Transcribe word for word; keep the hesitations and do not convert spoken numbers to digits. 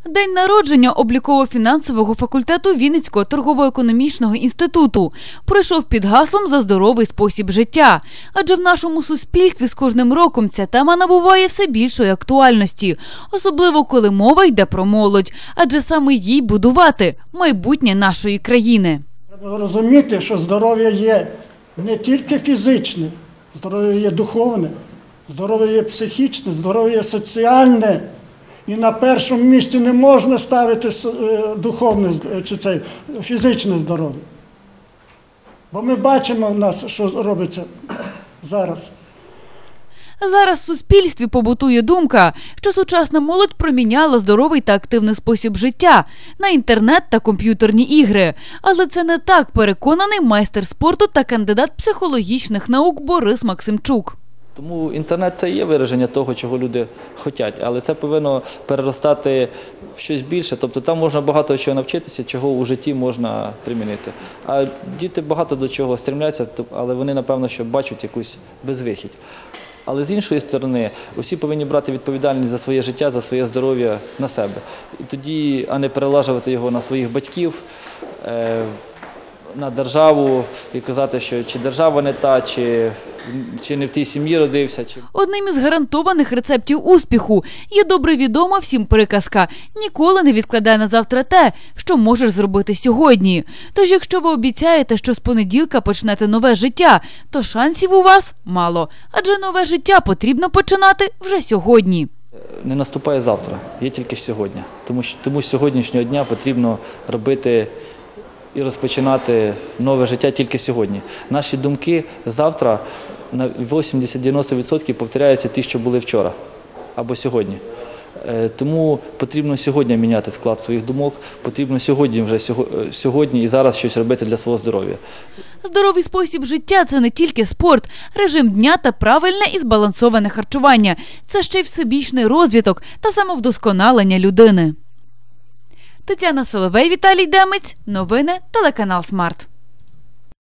День народження обліково-фінансового факультету Вінницького торгово-економічного інституту пройшов під гаслом «За здоровий спосіб життя». Адже в нашому суспільстві з кожним роком ця тема набуває все більшої актуальності. Особливо, коли мова йде про молодь. Адже саме їй будувати майбутнє нашої країни. Треба розуміти, що здоров'я є не тільки фізичне, здоров'я є духовне, здоров'я є психічне, здоров'я є соціальне. І на першому місці не можна ставити духовне чи це, фізичне здоров'я. Бо ми бачимо в нас, що робиться зараз. Зараз в суспільстві побутує думка, що сучасна молодь проміняла здоровий та активний спосіб життя на інтернет та комп'ютерні ігри. Але це не так, переконаний майстер спорту та кандидат психологічних наук Борис Максимчук. Тому інтернет – це є вираження того, чого люди хочуть, але це повинно переростати в щось більше. Тобто там можна багато чого навчитися, чого у житті можна примінити. А діти багато до чого стрімляться, але вони, напевно, що бачать якусь безвихідь. Але з іншої сторони, усі повинні брати відповідальність за своє життя, за своє здоров'я на себе. І тоді, а не перелажувати його на своїх батьків, на державу і казати, що чи держава не та, чи, чи не в тій сім'ї родився. Чи... Одним із гарантованих рецептів успіху є добре відома всім приказка «Ніколи не відкладай на завтра те, що можеш зробити сьогодні». Тож, якщо ви обіцяєте, що з понеділка почнете нове життя, то шансів у вас мало. Адже нове життя потрібно починати вже сьогодні. Не наступає завтра, є тільки сьогодні. Тому, тому з сьогоднішнього дня потрібно робити і розпочинати нове життя тільки сьогодні. Наші думки завтра на вісімдесят-дев'яносто відсотків повторяються ті, що були вчора або сьогодні. Тому потрібно сьогодні міняти склад своїх думок, потрібно сьогодні вже сьогодні і зараз щось робити для свого здоров'я. Здоровий спосіб життя – це не тільки спорт, режим дня та правильне і збалансоване харчування. Це ще й всебічний розвиток та самовдосконалення людини. Тетяна Соловей, Віталій Демець. Новини телеканал Смарт.